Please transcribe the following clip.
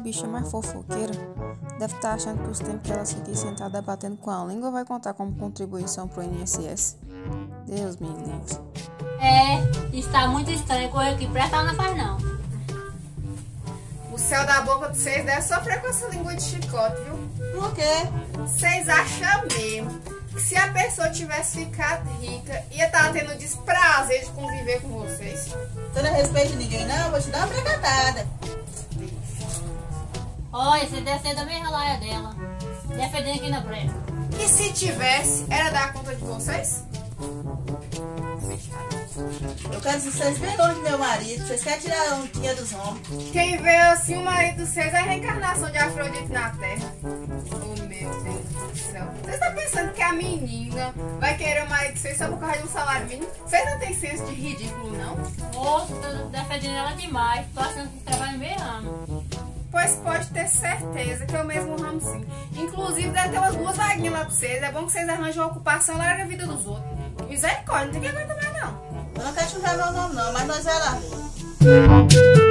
bicha mais fofoqueira deve estar achando que os tempos que ela fica aqui sentada batendo com a língua vai contar como contribuição pro INSS. Deus me livre. Está muito estranho com eu que presta não faz não. O céu da boca de vocês deve sofrer com essa língua de chicote, viu? Por quê? Vocês acham mesmo que se a pessoa tivesse ficado rica, ia estar tendo desprazer de conviver com vocês? Você não respeita ninguém não, vou te dar uma pregatada. Olha, você deve ser da mesma laia dela. Defendendo aqui na brecha. E se tivesse, era dar conta de vocês? Eu quero que vocês bem longe do meu marido. Vocês querem tirar a ondinha dos homens. Quem vê assim o marido de vocês é a reencarnação de Afrodite na Terra. Oh, meu Deus do céu. Vocês estão pensando que a menina vai querer o marido de vocês só por causa de um salário mínimo? Vocês não têm senso de ridículo, não? Moço, tô defendendo ela demais. Tô achando que trabalha no meio ramo. Pois pode ter certeza que é o mesmo ramo sim. Inclusive deve ter umas duas vaguinhas lá pra vocês. É bom que vocês arranjem uma ocupação e larguem a vida dos outros. Misericórdia, não tem que aguentar mais não. Eu não quero chutar meu nome não, mas nós vai lá ver.